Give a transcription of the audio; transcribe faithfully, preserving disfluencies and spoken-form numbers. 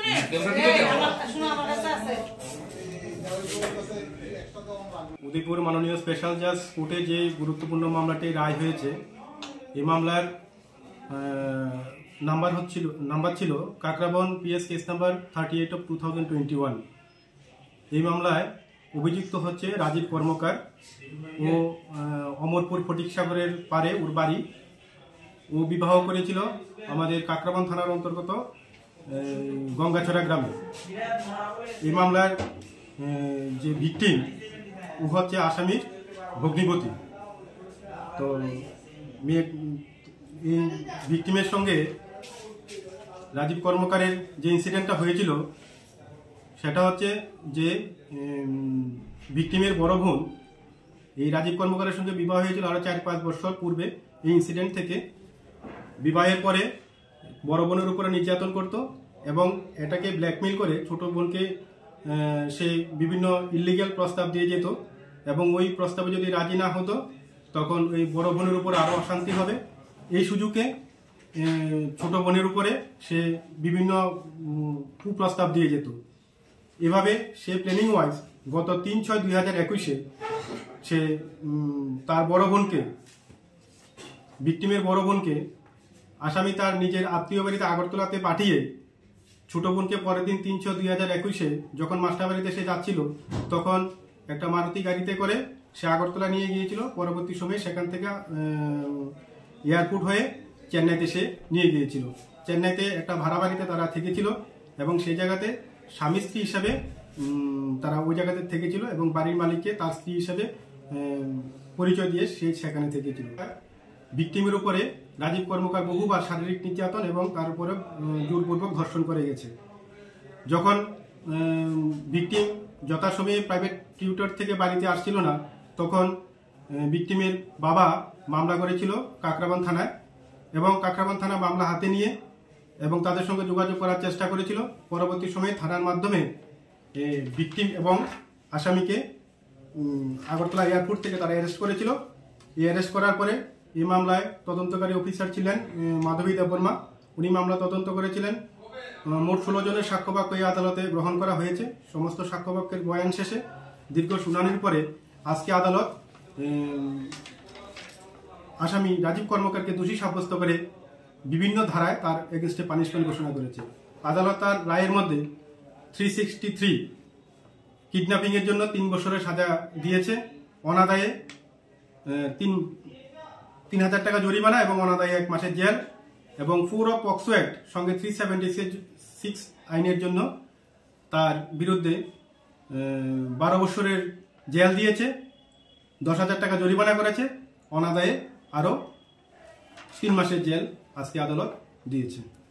উদয়পুর মাননীয় স্পেশাল জাজ কোর্টে যে গুরুত্বপূর্ণ মামলাটি রায় হয়েছে, এই মামলার নাম্বার হচ্ছিল নাম্বার ছিল Kakraban PS case number thirty eight of two thousand twenty one. এই মামলায় অভিযুক্ত হচ্ছে রাজীব কর্মকার ও অমরপুর ফটিক সাগরের পারে ওর বাড়ি। ও বিবাহ করেছিল আমাদের কাকরাবন থানার অন্তর্গত গঙ্গাছড়া গ্রামে। এই মামলার যে ভিকটিম ও হচ্ছে আসামির ভগ্নিপতি। তো মেয়ে এই ভিকটিমের সঙ্গে রাজীব কর্মকারের যে ইনসিডেন্টটা হয়েছিল সেটা হচ্ছে যে ভিকটিমের বড় বোন এই রাজীব কর্মকারের সঙ্গে বিবাহ হয়েছিল আরও চার পাঁচ বছর পূর্বে। এই ইনসিডেন্ট থেকে বিবাহের পরে বড় বোনের উপরে নির্যাতন করত এবং এটাকে ব্ল্যাকমেল করে ছোট বোনকে সে বিভিন্ন ইলিগ্যাল প্রস্তাব দিয়ে যেত এবং ওই প্রস্তাবে যদি রাজি না হতো তখন ওই বড় বোনের উপর আরও অশান্তি হবে। এই সুযোগে ছোট বোনের উপরে সে বিভিন্ন কুপ্রস্তাব দিয়ে যেত। এভাবে সে প্ল্যানিং ওয়াইজ গত তিন ছয় দুই হাজার একুশে সে তার বড় বোনকে ভিকটিমের বড় বোনকে আসামি তার নিজের আত্মীয় বাড়িতে আগরতলাতে পাঠিয়ে ছোট বোনকে পরের দিন তিন ছয় দুই হাজার একুশে যখন মাস্টার বাড়িতে সে যাচ্ছিল তখন একটা মারুতি গাড়িতে করে সে আগরতলা নিয়ে গিয়েছিল। পরবর্তী সময়ে সেখান থেকে এয়ারপোর্ট হয়ে চেন্নাইতে সে নিয়ে গিয়েছিল। চেন্নাইতে একটা ভাড়া বাড়িতে তারা থেকেছিল এবং সেই জায়গাতে স্বামী স্ত্রী হিসাবে তারা ওই জায়গাতে থেকেছিল এবং বাড়ির মালিককে তার স্ত্রী হিসাবে পরিচয় দিয়ে সে সেখানে থেকেছিল। ভিকটিমের উপরে রাজীব কর্মকার বহুবার শারীরিক নির্যাতন এবং তার উপরে জোরপূর্বক ধর্ষণ করে গেছে। যখন ভিকটিম যথাসময়ে প্রাইভেট টিউটর থেকে বাড়িতে আসছিল না তখন ভিকটিমের বাবা মামলা করেছিল কাকরাবন থানায় এবং কাকরাবন থানা মামলা হাতে নিয়ে এবং তাদের সঙ্গে যোগাযোগ করার চেষ্টা করেছিল। পরবর্তী সময়ে থানার মাধ্যমে ভিকটিম এবং আসামিকে আগরতলা এয়ারপোর্ট থেকে তারা অ্যারেস্ট করেছিল। এই অ্যারেস্ট করার পরে এই মামলায় তদন্তকারী অফিসার ছিলেন মাধবী দেববর্মা। উনি মামলা তদন্ত করেছিলেন। মোট ষোলো জনের সাক্ষ্যবাক্য এই আদালতে গ্রহণ করা হয়েছে। সমস্ত সাক্ষ্যবাক্যের বয়ান শেষে দীর্ঘ শুনানির পরে আজকে আদালত আসামি রাজীব কর্মকারকে দোষী সাব্যস্ত করে বিভিন্ন ধারায় তার এগেনস্টে পানিশমেন্ট ঘোষণা করেছে। আদালত তার রায়ের মধ্যে থ্রি সিক্সটি থ্রি কিডন্যাপিং এর জন্য তিন বছরের সাজা দিয়েছে, অনাদায়ে তিন তিন হাজার টাকা জরিমানা এবং অনাদায়ে এক মাসের জেল এবং ফোর অফ পক্সো অ্যাক্ট সঙ্গে থ্রি সেভেন্টি সিক্স আইনের জন্য তার বিরুদ্ধে বারো বছরের জেল দিয়েছে, দশ হাজার টাকা জরিমানা করেছে, অনাদায়ে আরও তিন মাসের জেল আজকে আদালত দিয়েছে।